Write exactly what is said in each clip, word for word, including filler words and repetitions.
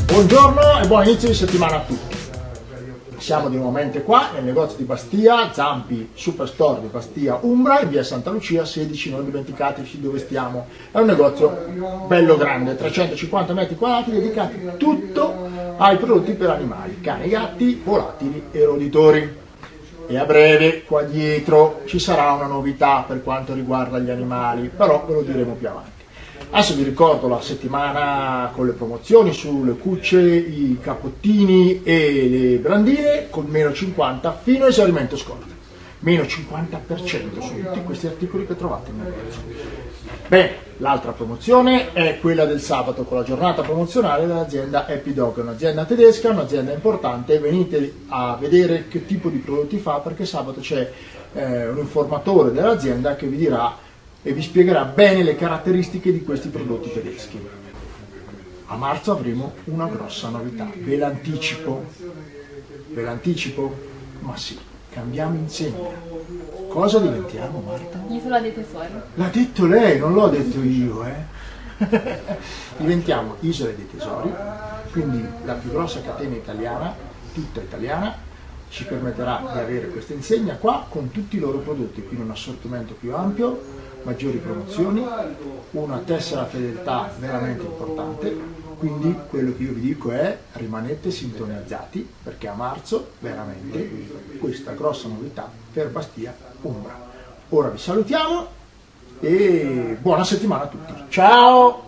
Buongiorno e buon inizio di settimana a tutti. Siamo di nuovamente qua nel negozio di Bastia, Zampi Superstore di Bastia Umbra, in via Santa Lucia sedici, non dimenticateci dove stiamo. È un negozio bello grande, trecentocinquanta metri quadrati, dedicati tutto ai prodotti per animali, cani, gatti, volatili e roditori. E a breve qua dietro ci sarà una novità per quanto riguarda gli animali, però ve lo diremo più avanti. Adesso vi ricordo la settimana con le promozioni sulle cucce, i cappottini e le brandine con meno cinquanta fino a esaurimento scorte. Meno cinquanta per cento su tutti questi articoli che trovate in negozio. Bene, l'altra promozione è quella del sabato con la giornata promozionale dell'azienda Happy Dog, un'azienda tedesca, un'azienda importante. Venite a vedere che tipo di prodotti fa, perché sabato c'è eh, un informatore dell'azienda che vi dirà e vi spiegherà bene le caratteristiche di questi prodotti tedeschi. A marzo avremo una grossa novità, ve l'anticipo, ve l'anticipo? Ma sì, cambiamo insegna. Cosa diventiamo, Marta? Isola dei tesori. L'ha detto lei, non l'ho detto io, eh? Diventiamo Isola dei Tesori, quindi la più grossa catena italiana, tutta italiana, ci permetterà di avere questa insegna qua con tutti i loro prodotti, quindi un assortimento più ampio, maggiori promozioni, una tessera fedeltà veramente importante. Quindi quello che io vi dico è: rimanete sintonizzati, perché a marzo veramente questa grossa novità per Bastia Umbra. Ora vi salutiamo e buona settimana a tutti, ciao!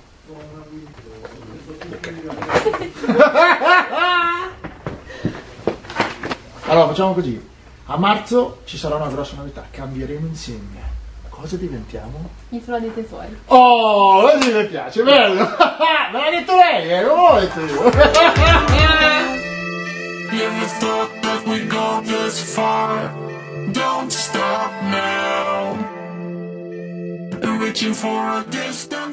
Allora facciamo così: a marzo ci sarà una grossa novità, cambieremo insegna. Cosa diventiamo? Isola dei tesori. Oh, così mi piace, bello! Me l'ha detto lei, eh, non l'ho detto io! Never thought that we'd go this far. Don't stop now. I'm reaching for a distance.